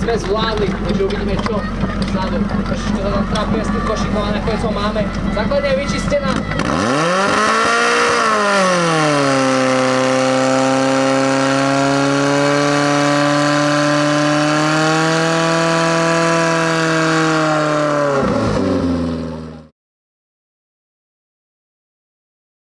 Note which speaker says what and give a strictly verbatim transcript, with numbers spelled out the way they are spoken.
Speaker 1: sme zvládli, takže uvidíme čo vzadu. Trošičku sa tam trápime s tým košíkom a nakoniec ho máme. Základňa je vyčistená.